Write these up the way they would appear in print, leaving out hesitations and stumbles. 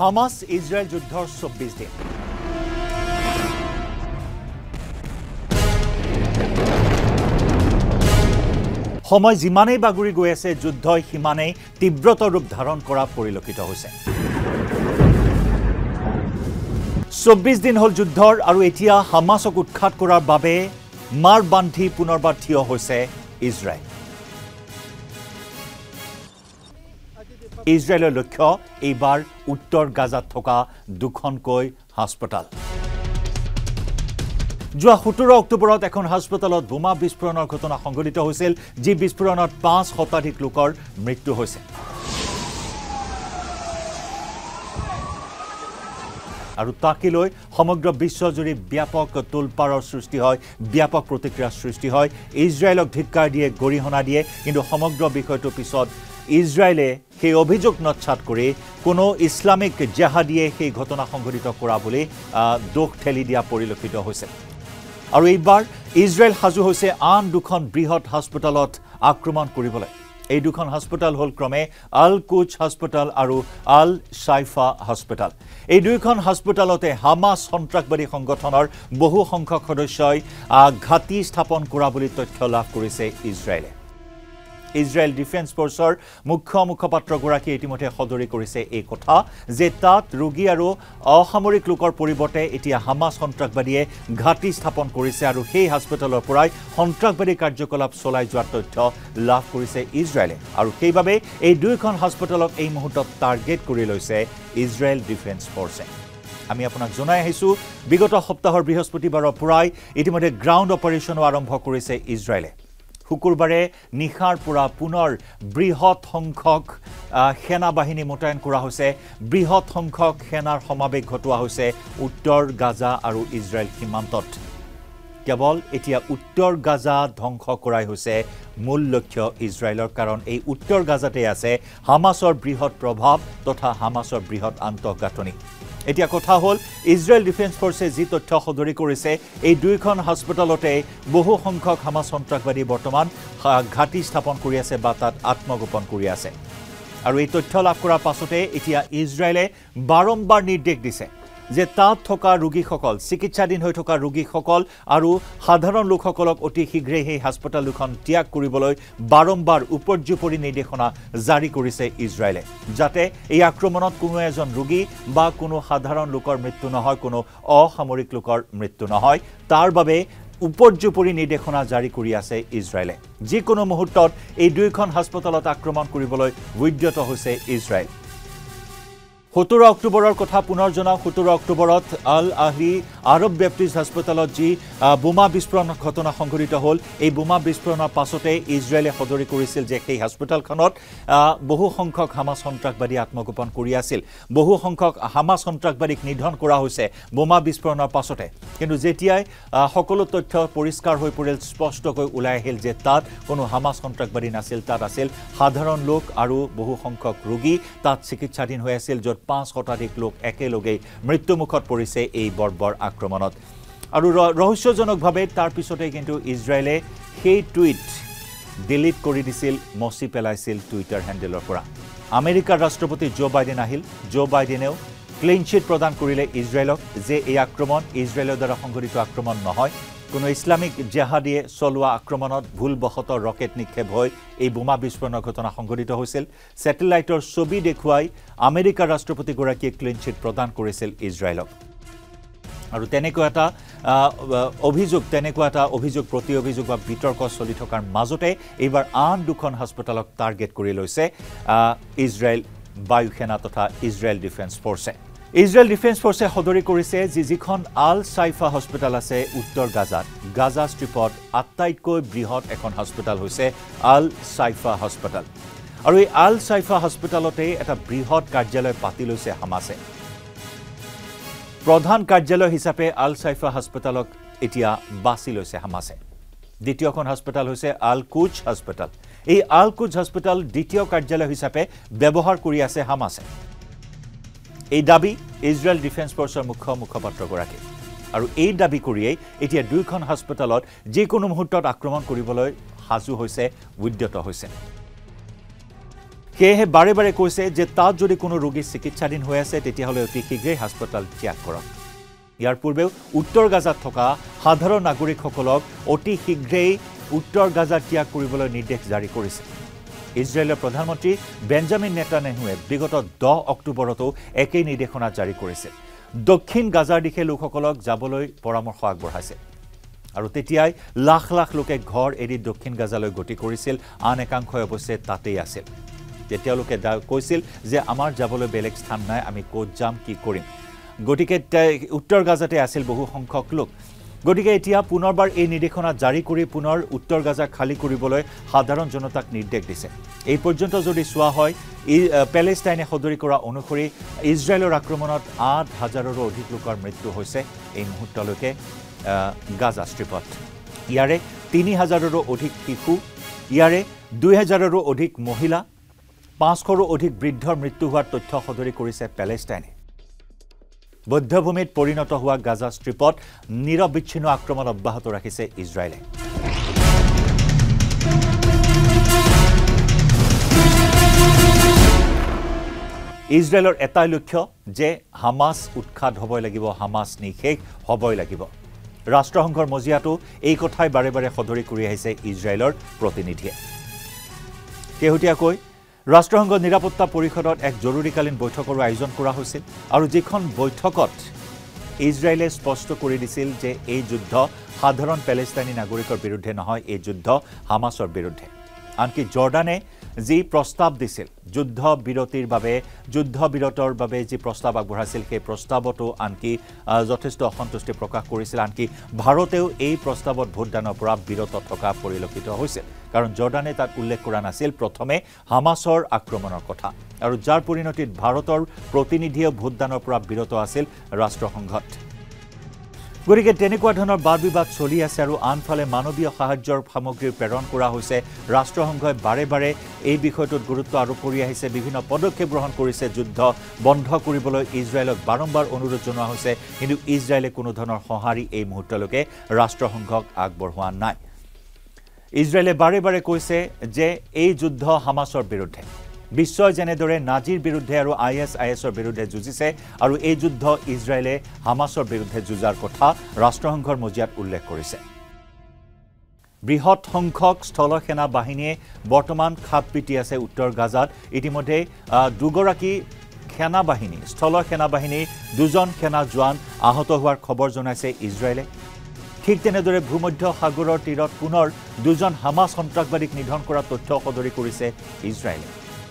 Hamas Israel যুদ্ধৰ 24 দিন সময় যিমানেই বাগুৰি গৈ আছে যুদ্ধই সিমানেই তীব্ৰতৰ ৰূপ ধাৰণ কৰা পৰিলক্ষিত হৈছে 24 দিন হল যুদ্ধৰ আৰু এতিয়া হামাসক উৎখাত কৰাৰ বাবে মাৰ বান্ধি পুনৰবাৰ থিয় হৈছে ইজৰাইল ইজৰাইলৰ লক্ষ্য এইবাৰ উত্তৰ গাজাত থকা দুখনকৈ হাস্পতাল যোৱা 17 অক্টোবৰত এখন হাস্পতালত বোমা বিস্ফোৰণৰ ঘটনা সংঘটিত হৈছিল যি বিস্ফোৰণত 5 শতাধিক লোকৰ মৃত্যু হৈছে আৰু তাকে লৈ সমগ্ৰ বিশ্বজুৰি ব্যাপক তোলপাৰৰ সৃষ্টি হয় ব্যাপক প্ৰতিক্ৰিয়াৰ সৃষ্টি হয় ইজৰাইলক ধিক্কাৰ দিয়ে গৰিহণা দিয়ে কিন্তু সমগ্ৰ বিষয়টো পিছত ইজৰাইলে সেই অভিযোগ নচ্ছাত কৰি কোনো ইছলামিক জেহাদীয়ে সেই ঘটনা সংঘটিত কৰা বুলি দোষ ঠেলি দিয়া পৰিলক্ষিত হৈছে আৰু এইবাৰ ইজৰাইল সাজু হৈছে আন দুখন বৃহৎ হাস্পতালত আক্ৰমণ কৰিবলৈ এই দুখন হাস্পতাল হল ক্ৰমে আল কুচ হাস্পতাল আৰু আল সাইফা হাস্পতাল এই দুইখন হাস্পতালতে হামাস সন্ত্ৰাসবাদী সংগঠনৰ বহু সংখ্যক সদস্যই ঘাটি স্থাপন কৰা বুলি তথ্য লাভ কৰিছে ইজৰাইলে ইজৰাইল ডিফেন্স ফৰ্চৰ মুখপাত্ৰগৰাকী ইতিমধ্যে সদৰি কৰিছে এই কথা যে তাত ৰোগী আৰু অসামৰিক লোকৰ পৰিৱৰ্তে এতিয়া হামাস সন্ত্ৰাসবাদীয়ে ঘাটি স্থাপন কৰিছে আৰু সেই হাস্পতালৰ পৰাই সন্ত্ৰাসবাদী কাৰ্যকলাপ চলাই যোৱাৰ তথ্য লাভ কৰিছে ইজৰাইলে আৰু সেইবাবে এই দুইখন হাস্পতালক এই মুহূৰ্তত টাৰ্গেট কৰি লৈছে ইজৰাইল ডিফেন্স ফৰ্চে আমি আপোনাক জনাই আহিছো বিগত সপ্তাহৰ বৃহস্পতিবাৰৰ পৰাই ইতিমধ্যে গ্ৰাউণ্ড অপাৰেশ্যনো আৰম্ভ কৰিছে ইজৰাইলে শুকুৰবাৰে নিশাৰ পৰা পুনৰ বৃহৎ সংখ্যক সেনা বাহিনী মোতায়েন কৰা হৈছে বৃহৎ সংখ্যক সেনাৰ সমাবেশ ঘটোৱা হৈছে উত্তৰ গাজা আৰু ইজৰাইল সীমান্তত কেৱল এতিয়া উত্তৰ গাজা ধ্বংস কৰাই হৈছে মূল লক্ষ্য ইজৰাইলৰ কাৰণ এই উত্তৰ গাজাতে আছে হামাসৰ বৃহৎ প্ৰভাৱ তথা হামাসৰ বৃহৎ আন্তঃগাঁথনি এতিয়া কথা হল ইজৰাইল ডিফেন্স ফৰ্চে যি তথ্য সদৰি কৰিছে এই দুইখন হাস্পতালতে বহু সংখ্যক হামাস সন্ত্ৰাসবাদী বৰ্তমান ঘাটি স্থাপন কৰি আছে বা তাত আত্মগোপন কৰি আছে আৰু এই তথ্য লাভ কৰাৰ পাছতে এতিয়া ইজৰাইলে বাৰম্বাৰ নিৰ্দেশ দিছে যে তাত থকা ৰোগীসকল চিকিৎসাধীন হৈ থকা ৰোগীসকল আৰু সাধাৰণ লোকসকলক অতি শীঘ্ৰে এই হাস্পতাল দুখন ত্যাগ কৰিবলৈ বাৰম্বাৰ উপৰ্যুপৰি নিৰ্দেশনা জাৰি কৰিছে ইজৰাইলে যাতে এই আক্ৰমণত কোনো এজন ৰোগী বা কোনো সাধাৰণ লোকৰ মৃত্যু নহয় কোনো অসামৰিক লোকৰ মৃত্যু নহয় তাৰ বাবে উপৰ্যুপৰি নিৰ্দেশনা জাৰি কৰি আছে ইজৰাইলে যিকোনো মুহূৰ্তত এই দুইখন হাস্পতালত আক্ৰমণ কৰিবলৈ উদ্যত হৈছে ইজৰাইল 17 অক্টোবৰৰ কথা পুনৰ জনাও 17 অক্টোবৰত আল আহলি আৰব বেপ্টিষ্ট হাস্পতালত যি বোমা বিস্ফোৰণৰ ঘটনা সংঘটিত হ'ল এই বোমা বিস্ফোৰণৰ পাছতে ইজৰাইলে সদৰি কৰিছিল যে সেই হাস্পতালখনত বহু সংখ্যক হামাস সন্ত্ৰাসবাদী আত্মগোপন কৰি আছিল বহু সংখ্যক হামাস সন্ত্ৰাসবাদীক নিধন কৰা হৈছে বোমা বিস্ফোৰণৰ পাছতে কিন্তু যেতিয়াই সকলো তথ্য পৰিষ্কাৰ হৈ পৰিল স্পষ্টকৈ ওলাই আহিল যে তাত কোনো হামাস সন্ত্ৰাসবাদী নাছিল তাত আছিল সাধাৰণ লোক আৰু বহু সংখ্যক ৰোগী তাত চিকিৎসাধীন হৈ আছিল য'ত 5 শতাধিক লোক একেলগে মৃত্যুমুখত পৰিছে এই বৰ্বৰ আক্ৰমণত আৰু ৰহস্যজনকভাৱে তাৰ পিছতে কিন্তু ইজৰাইলে সেই টুইট ডিলিট কৰি দিছিল মচি পেলাইছিল টুইটাৰ হেণ্ডেলৰ পৰা আমেৰিকাৰ ৰাষ্ট্ৰপতি জো বাইডেন আহিল জো বাইডেনেও ক্লিন চিট প্ৰদান কৰিলে ইজৰাইলক যে এই আক্ৰমণ ইজৰাইলৰ দ্বাৰা সংঘটিত আক্ৰমণ নহয় কোনো ইছলামিক জেহাদীয়ে চলোৱা আক্ৰমণত ভুলবশত ৰকেট নিক্ষেপ হৈ এই বোমা বিস্ফোৰণৰ ঘটনা সংঘটিত হৈছিল স্যাটেলাইটৰ ছবি দেখুৱাই আমেৰিকাৰ ৰাষ্ট্ৰপতিগৰাকীয়ে ক্লিন চিট প্ৰদান কৰিছিল ইজৰাইলক আৰু তেনেকুৱা এটা অভিযোগ প্ৰতি অভিযোগ বা বিতৰ্ক চলি থকাৰ মাজতে এইবাৰ আন দুখন হাস্পতালক টাৰ্গেট কৰি লৈছে ইজৰাইল বায়ুসেনা তথা Israel defence forces Israel defence forces সদৰি কৰিছে যিখন আল সাইফা হস্পিটাল আছে উত্তৰ গাজা ষ্ট্ৰিপত আটাইতকৈ বৃহৎ এখন হস্পিটাল হৈছে আল সাইফা হস্পিটাল আৰু এই আল সাইফা হস্পিটালতে এটা বৃহৎ কাৰ্যালয় পাতি লৈছে হামাসে প্ৰধান কাৰ্যালয় হিচাপে আল সাইফা হস্পিটালক এতিয়া বাছি লৈছে হামাসে দ্বিতীয়খন হস্পিটাল হৈছে আল কুচ হস্পিটাল এই আল কুচ হস্পিটাল দ্বিতীয় কাৰ্যালয় হিচাপে ব্যৱহাৰ কৰি আছে হামাসে এই দাবী ইজৰাইল ডিফেন্স ফৰ্চৰ মুখপাত্ৰগৰাকী আৰু এই দাবী কৰিয়েই এতিয়া দুইখন হাস্পতালত যিকোনো মুহূৰ্তত আক্ৰমণ কৰিবলৈ সাজু হৈছে উদ্যত হৈছে সেয়েহে বাৰে বাৰে কৈছে যে তাত যদি কোনো ৰোগী চিকিৎসাধীন হৈ আছে তেতিয়াহ'লে অতি শীঘ্ৰেই হাস্পতাল ত্যাগ কৰক ইয়াৰ পূৰ্বেও উত্তৰ গাজাত থকা সাধাৰণ নাগৰিকসকলক অতি শীঘ্ৰেই উত্তৰ গাজা ত্যাগ কৰিবলৈ নিৰ্দেশ জাৰি কৰিছে ইজৰাইলৰ প্ৰধানমন্ত্ৰী বেঞ্জামিন নেতান্যাহুৱে বিগত 10 অক্টোবৰতো একেই নিৰ্দেশনা জাৰি কৰিছে দক্ষিণ গাজাৰ দিশে লোকসকলক যাবলৈ পৰামৰ্শ আগবঢ়াইছে আৰু তেতিয়াই লাখ লাখ লোকে ঘৰ এৰি দক্ষিণ গাজালৈ গতি কৰিছিল আন একাংশই অৱশ্যে তাতেই আছিল তেতিয়ালোকে কৈছিল যে আমাৰ যাবলৈ বেলেগ স্থান নাই আমি ক'ত যাম কি কৰিম গতিকে উত্তৰ গাজাতে আছিল বহু সংখ্যক লোক গতিকে এতিয়া পুনৰবাৰ এই নিৰ্দেশনা জাৰি কৰি পুনৰ উত্তৰ গাজা খালী কৰিবলৈ সাধাৰণ জনতাক নিৰ্দেশ দিছে এই পৰ্যন্ত যদি চোৱা হয় পেলেষ্টাইনে সদৰি কৰা অনুসৰি ইজৰাইলৰ আক্ৰমণত ৮,০০০ৰো অধিক লোকৰ মৃত্যু হৈছে এই মুহূৰ্তলৈকে গাজা ষ্ট্ৰিপত ইয়াৰে ৩,০০০ৰো অধিক শিশু ইয়াৰে ২,০০০ৰো অধিক মহিলা ৫০০ৰো অধিক বৃদ্ধৰ মৃত্যু হোৱাৰ তথ্য সদৰি কৰিছে পেলেষ্টাইনে বদ্ধভূমিত পৰিণত হোৱা গাজা ষ্ট্ৰিপত নিৰবিচ্ছিন্ন আক্ৰমণ অব্যাহত ৰাখিছে ইজৰাইলে ইজৰাইলৰ এটাই লক্ষ্য যে হামাস উৎখাত হ'বই লাগিব হামাস নিশেষ হ'বই লাগিব ৰাষ্ট্ৰসংঘৰ মজিয়াটো এই কথাই বাৰে বাৰে সদৰি কৰি আহিছে ইজৰাইলৰ প্ৰতিনিধিয়ে কেহতীয়াকৈ ৰাষ্ট্ৰসংঘ নিৰাপত্তা পৰিষদত এক জৰুৰীকালীন বৈঠকৰ আয়োজন কৰা হৈছিল আৰু যিখন বৈঠকত ইজৰাইলে স্পষ্ট কৰি দিছিল যে এই যুদ্ধ সাধাৰণ পেলেষ্টাইনী নাগৰিকৰ বিৰুদ্ধে নহয় এই যুদ্ধ হামাসৰ বিৰুদ্ধে আনকি জৰ্ডানে যি প্ৰস্তাৱ দিছিল যুদ্ধ বিৰতৰ বাবে যি প্ৰস্তাৱ আগবঢ়াইছিল সেই প্ৰস্তাৱটো আনকি যথেষ্ট অসন্তুষ্টি প্ৰকাশ কৰিছিল আনকি ভাৰতেও এই প্ৰস্তাৱত ভোটদানৰ পৰা বিৰত থকা পৰিলক্ষিত হৈছিল কাৰণ জৰ্ডানে তাত উল্লেখ কৰা নাছিল প্ৰথমে হামাসৰ আক্ৰমণৰ কথা আৰু যাৰ পৰিণতিত ভাৰতৰ প্ৰতিনিধিয়ে ভোটদানৰ পৰা বিৰত আছিল ৰাষ্ট্ৰসংঘত গতিকে তেনেকুৱা ধৰণৰ বাদ বিবাদ চলি আছে আৰু আনফালে মানৱীয় সাহায্যৰ সামগ্ৰী প্ৰেৰণ কৰা হৈছে ৰাষ্ট্ৰসংঘই বাৰে বাৰে এই বিষয়টোত গুৰুত্ব আৰোপ কৰি আহিছে বিভিন্ন পদক্ষেপ গ্ৰহণ কৰিছে যুদ্ধ বন্ধ কৰিবলৈ ইজৰাইলক বাৰম্বাৰ অনুৰোধ জনোৱা হৈছে কিন্তু ইজৰাইলে কোনো ধৰণৰ সঁহাৰি এই মুহূৰ্তলৈকে ৰাষ্ট্ৰসংঘক আগবঢ়োৱা নাই ইজৰাইলে বাৰে বাৰে কৈছে যে এই যুদ্ধ হামাসৰ বিৰুদ্ধে বিশ্বই যেনেদৰে নাজিৰ বিৰুদ্ধে আৰু ISISৰ বিৰুদ্ধে যুঁজিছে আৰু এই যুদ্ধ ইজৰাইলে হামাসৰ বিৰুদ্ধে যুঁজাৰ কথা ৰাষ্ট্ৰসংঘৰ মজিয়াত উল্লেখ কৰিছে বৃহৎ সংখ্যক স্থল সেনা বাহিনীয়ে বৰ্তমান খাপ পিটি আছে উত্তৰ গাজাত ইতিমধ্যে দুগৰাকী সেনাবাহিনী স্থল সেনাবাহিনীৰ দুজন সেনা জোৱান আহত হোৱাৰ খবৰ জনাইছে ইজৰাইলে ঠিক তেনেদৰে ভূমধ্য সাগৰৰ তীৰত পুনৰ দুজন হামাস সন্ত্ৰাসবাদীক নিধন কৰা তথ্য সদৰি কৰিছে ইজৰাইলে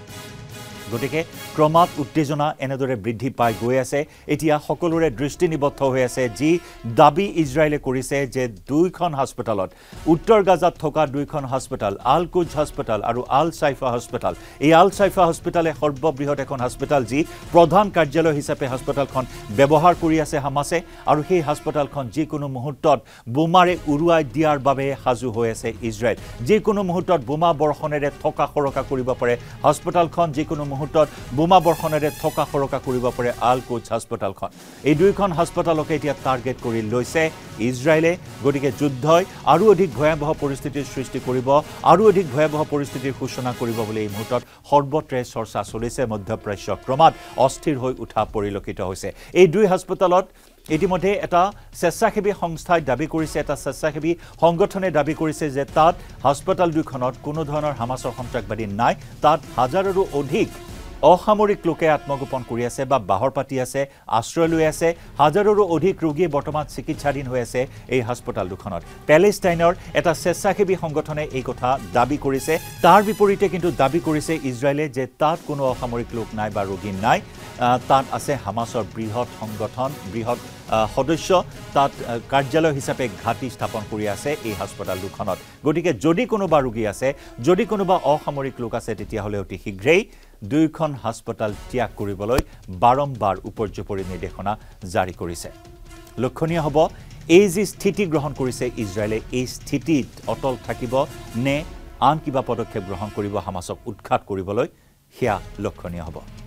গতিকে ক্ৰমাৎ উত্তেজনা এনেদৰে বৃদ্ধি পাই গৈ আছে এতিয়া সকলোৰে দৃষ্টি নিবদ্ধ হৈ আছে যি দাবী ইজৰাইলে কৰিছে যে দুইখন হাস্পতালত উত্তৰ গাজাত থকা দুইখন হাস্পতাল আল কুজ হাস্পতাল আৰু আল সাইফা হাস্পতাল এই আল সাইফা হাস্পতালে সৰ্ববৃহৎ এখন হাস্পতাল যি প্ৰধান কাৰ্যালয় হিচাপে হাস্পতালখন ব্যৱহাৰ কৰি আছে হামাসে আৰু সেই হাস্পতালখন যিকোনো মুহূৰ্তত বোমাৰে উৰুৱাই দিয়াৰ বাবে সাজু হৈ আছে ইজৰাইল যিকোনো মুহূৰ্তত বোমা বৰ্ষণেৰে থকা খৰকা কৰিব পাৰে হাস্পতালখন যিকোনো মুহূৰ্তত বোমা বৰ্ষণেৰে থকা খৰকা কৰিব পাৰে আল কুজ হাস্পতালখন এই দুইখন হাস্পতালকে এতিয়া টাৰ্গেট কৰি লৈছে ইজৰাইলে গতিকে যুদ্ধই আৰু অধিক ভয়াবহ পৰিস্থিতিৰ সৃষ্টি কৰিব আৰু অধিক ভয়াবহ পৰিস্থিতিৰ সূচনা কৰিব বুলি এই মুহূৰ্তত সৰ্বত্ৰে চৰ্চা চলিছে মধ্যপ্ৰাচ্য ক্ৰমাৎ অস্থিৰ হৈ উঠা পৰিলক্ষিত হৈছে এই দুই হাস্পতালত ইতিমধ্যে এটা স্বেচ্ছাসেৱী সংস্থাই দাবী কৰিছে এটা স্বেচ্ছাসেৱী সংগঠনে দাবী কৰিছে যে তাত হাস্পতাল দুখনত কোনো ধৰণৰ হামাসৰ সন্ত্ৰাসবাদী নাই তাত হাজাৰৰো অধিক অসামৰিক লোকে আত্মগোপন কৰি আছে বা বাহৰ পাতি আছে আশ্ৰয় লৈ আছে হাজাৰৰো অধিক ৰোগী বৰ্তমান চিকিৎসাধীন হৈ আছে এই হাস্পতাল দুখনত পেলেষ্টাইনৰ এটা স্বেচ্ছাসেৱী সংগঠনে এই কথা দাবী কৰিছে তাৰ বিপৰীতে কিন্তু দাবী কৰিছে ইজৰাইলে যে তাত কোনো অসামৰিক লোক নাই বা ৰোগী নাই তাত আছে হামাসৰ বৃহৎ সংগঠন বৃহৎ সদস্য তাত কাৰ্যালয় হিচাপে ঘাটি স্থাপন কৰি আছে এই হাস্পতাল দুখনত গতিকে যদি কোনোবা ৰোগী আছে যদি কোনোবা অসামৰিক লোক আছে তেতিয়াহ'লে অতি শীঘ্ৰেই দুইখন হাস্পতাল ত্যাগ কৰিবলৈ বাৰম্বাৰ উপৰ্যুপৰি নিৰ্দেশনা জাৰি কৰিছে লক্ষণীয় হ'ব এই যি স্থিতি গ্ৰহণ কৰিছে ইজৰাইলে এই স্থিতিত অটল থাকিব নে আন কিবা পদক্ষেপ গ্ৰহণ কৰিব হামাসক উৎখাত কৰিবলৈ সেয়া লক্ষণীয় হ'ব